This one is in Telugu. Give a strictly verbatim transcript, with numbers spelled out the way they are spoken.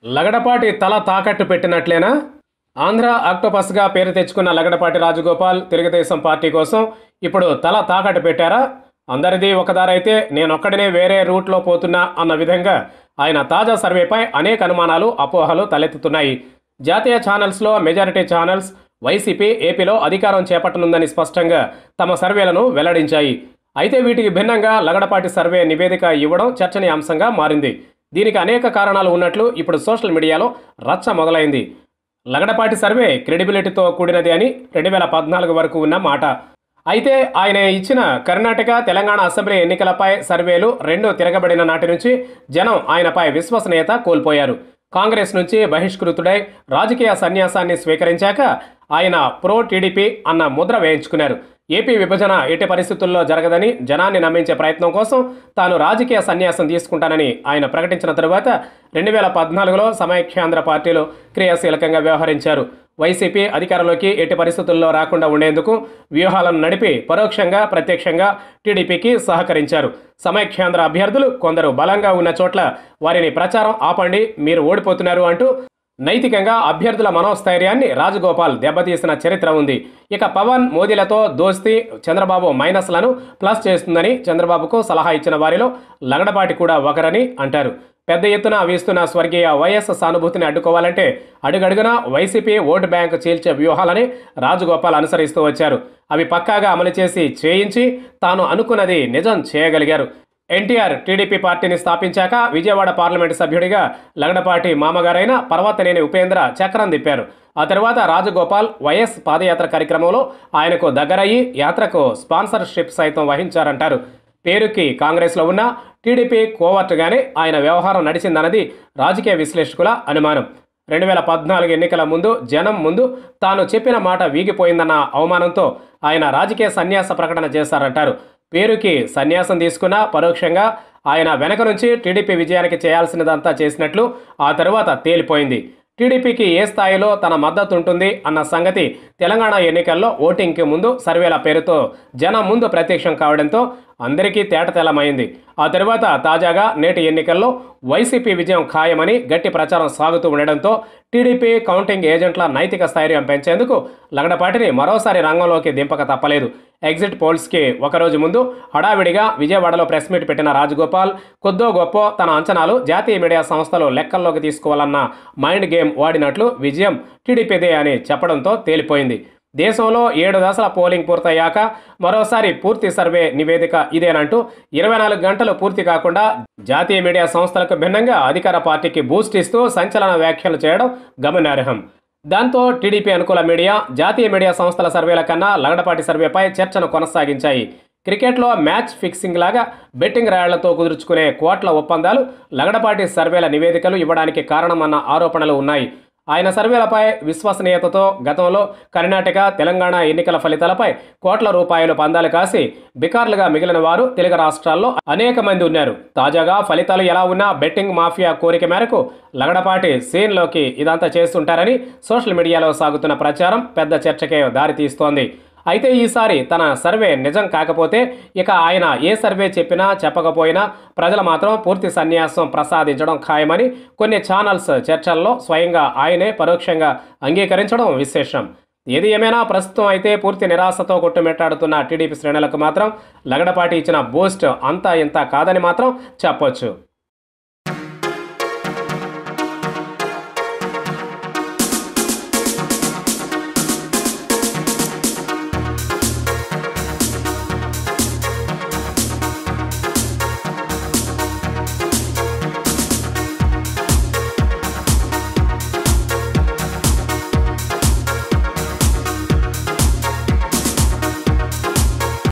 లగడపాటి తల తాకట్టు పెట్టినట్లేనా? ఆంధ్ర ఆక్టోపస్గా పేరు తెచ్చుకున్న లగడపాటి రాజగోపాల్ తెలుగుదేశం పార్టీ కోసం ఇప్పుడు తల తాకట్టు పెట్టారా? అందరిది ఒకదారైతే నేనొక్కడినే వేరే రూట్లో పోతున్నా అన్న విధంగా ఆయన తాజా సర్వేపై అనేక అనుమానాలు, అపోహలు తలెత్తుతున్నాయి. జాతీయ ఛానల్స్లో మెజారిటీ ఛానల్స్ వైసీపీ ఏపీలో అధికారం చేపట్టనుందని స్పష్టంగా తమ సర్వేలను వెల్లడించాయి. అయితే వీటికి భిన్నంగా లగడపాటి సర్వే నివేదిక ఇవ్వడం చర్చనీయాంశంగా మారింది. దీనికి అనేక కారణాలు ఉన్నట్లు ఇప్పుడు సోషల్ మీడియాలో రచ్చ మొదలైంది. లగడపాటి సర్వే క్రెడిబిలిటీతో కూడినది అని రెండు వేల పద్నాలుగు వరకు ఉన్న మాట. అయితే ఆయన ఇచ్చిన కర్ణాటక, తెలంగాణ అసెంబ్లీ ఎన్నికలపై సర్వేలు రెండు తిరగబడిన నాటి నుంచి జనం ఆయనపై విశ్వసనీయత కోల్పోయారు. కాంగ్రెస్ నుంచి బహిష్కృతుడై రాజకీయ సన్యాసాన్ని స్వీకరించాక ఆయన ప్రో టీడీపీ అన్న ముద్ర వేయించుకున్నారు. ఏపీ విభజన ఎట్టి పరిస్థితుల్లో జరగదని జనాన్ని నమ్మించే ప్రయత్నం కోసం తాను రాజకీయ సన్యాసం తీసుకుంటానని ఆయన ప్రకటించిన తరువాత రెండు వేల పద్నాలుగులో సమైక్యాంధ్ర పార్టీలో క్రియాశీలకంగా వ్యవహరించారు. వైసీపీ అధికారంలోకి ఎట్టి పరిస్థితుల్లో రాకుండా ఉండేందుకు వ్యూహాలను నడిపి పరోక్షంగా, ప్రత్యక్షంగా టీడీపీకి సహకరించారు. సమైక్యాంధ్ర అభ్యర్థులు కొందరు బలంగా ఉన్న చోట్ల వారిని ప్రచారం ఆపండి, మీరు ఓడిపోతున్నారు అంటూ నైతికంగా అభ్యర్థుల మనోస్థైర్యాన్ని రాజగోపాల్ దెబ్బతీసిన చరిత్ర ఉంది. ఇక పవన్, మోదీలతో దోస్తీ చంద్రబాబు మైనస్లను ప్లస్ చేస్తుందని చంద్రబాబుకు సలహా ఇచ్చిన వారిలో లగడపాటి కూడా ఒకరని అంటారు. పెద్ద ఎత్తున వీస్తున్న స్వర్గీయ వైఎస్ సానుభూతిని అడ్డుకోవాలంటే అడుగడుగునా వైసీపీ ఓటు బ్యాంకు చీల్చే వ్యూహాలని రాజగోపాల్ అనుసరిస్తూ వచ్చారు. అవి పక్కాగా అమలు చేసి చేయించి తాను అనుకున్నది నిజం చేయగలిగారు. ఎన్టీఆర్ టీడీపీ పార్టీని స్థాపించాక విజయవాడ పార్లమెంటు సభ్యుడిగా లగడపాటి మామగారైన పర్వతనేని ఉపేంద్ర చక్రం తిప్పారు. ఆ తర్వాత రాజగోపాల్ వైఎస్ పాదయాత్ర కార్యక్రమంలో ఆయనకు దగ్గరయ్యి యాత్రకు స్పాన్సర్షిప్ సైతం వహించారంటారు. పేరుకి కాంగ్రెస్లో ఉన్న టీడీపీ కోవర్టుగానే ఆయన వ్యవహారం నడిచిందన్నది రాజకీయ విశ్లేషకుల అనుమానం. రెండు వేల పద్నాలుగు ఎన్నికల ముందు జనం ముందు తాను చెప్పిన మాట వీగిపోయిందన్న అవమానంతో ఆయన రాజకీయ సన్యాస ప్రకటన చేశారంటారు. పేరుకి సన్యాసం తీసుకున్న పరోక్షంగా ఆయన వెనక నుంచి టీడీపీ విజయానికి చేయాల్సినదంతా చేసినట్లు ఆ తరువాత తేలిపోయింది. టీడీపీకి ఏ స్థాయిలో తన మద్దతు ఉంటుంది అన్న సంగతి తెలంగాణ ఎన్నికల్లో ఓటింగ్కి ముందు సర్వేల పేరుతో జనం ముందు ప్రత్యక్షం కావడంతో అందరికీ తేటతెల్లమైంది. ఆ తరువాత తాజాగా నేటి ఎన్నికల్లో వైసీపీ విజయం ఖాయమని గట్టి ప్రచారం సాగుతూ ఉండడంతో టీడీపీ కౌంటింగ్ ఏజెంట్ల నైతిక స్థైర్యం పెంచేందుకు లగడపాటిని మరోసారి రంగంలోకి దింపక తప్పలేదు. ఎగ్జిట్ పోల్స్కి ఒకరోజు ముందు హడావిడిగా విజయవాడలో ప్రెస్ మీట్ పెట్టిన రాజగోపాల్ కొద్దో గొప్ప తన అంచనాలు జాతీయ మీడియా సంస్థలు లెక్కల్లోకి తీసుకోవాలన్న మైండ్ గేమ్ వాడినట్లు విజయం టీడీపీదే అని చెప్పడంతో తేలిపోయింది. దేశంలో ఏడు దశల పోలింగ్ పూర్తయ్యాక మరోసారి పూర్తి సర్వే నివేదిక ఇదేనంటూ ఇరవై నాలుగు గంటలు పూర్తి కాకుండా జాతీయ మీడియా సంస్థలకు భిన్నంగా అధికార పార్టీకి బూస్ట్ ఇస్తూ సంచలన వ్యాఖ్యలు చేయడం గమనార్హం. దాంతో టీడీపీ అనుకూల మీడియా, జాతీయ మీడియా సంస్థల సర్వేల కన్నా లగడపాటి సర్వేపై చర్చను కొనసాగించాయి. క్రికెట్లో మ్యాచ్ ఫిక్సింగ్ లాగా బెట్టింగ్ రాళ్లతో కుదుర్చుకునే కోట్ల ఒప్పందాలు లగడపాటి సర్వేల నివేదికలు ఇవ్వడానికి కారణమన్న ఆరోపణలు ఉన్నాయి. ఆయన సర్వేలపై విశ్వసనీయతతో గతంలో కర్ణాటక, తెలంగాణ ఎన్నికల ఫలితాలపై కోట్ల రూపాయలు పందాలు కాసి బికార్లుగా మిగిలిన వారు తెలుగు రాష్ట్రాల్లో అనేక మంది ఉన్నారు. తాజాగా ఫలితాలు ఎలా ఉన్నా బెట్టింగ్ మాఫియా కోరిక మేరకు లగడపాటి సీన్లోకి ఇదంతా చేస్తుంటారని సోషల్ మీడియాలో సాగుతున్న ప్రచారం పెద్ద చర్చకే దారితీస్తోంది. అయితే ఈసారి తన సర్వే నిజం కాకపోతే ఇక ఆయన ఏ సర్వే చెప్పినా చెప్పకపోయినా ప్రజలు మాత్రం పూర్తి సన్యాసం ప్రసాదించడం ఖాయమని కొన్ని ఛానల్స్ చర్చల్లో స్వయంగా ఆయనే పరోక్షంగా అంగీకరించడం విశేషం. ఏది ఏమైనా ప్రస్తుతం అయితే పూర్తి నిరాశతో కొట్టుమిట్టాడుతున్న టీడీపీ శ్రేణులకు మాత్రం లగడపాటి ఇచ్చిన బూస్ట్ అంతా ఇంత కాదని మాత్రం చెప్పొచ్చు.